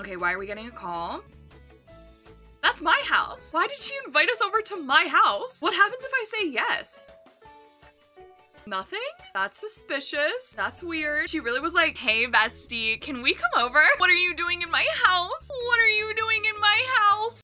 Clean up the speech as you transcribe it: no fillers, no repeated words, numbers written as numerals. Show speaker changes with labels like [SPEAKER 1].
[SPEAKER 1] Okay, why are we getting a call? That's my house. Why did she invite us over to my house? What happens if I say yes? Nothing? That's suspicious. That's weird. She really was like, hey bestie, can we come over? What are you doing in my house? What are you doing in my house?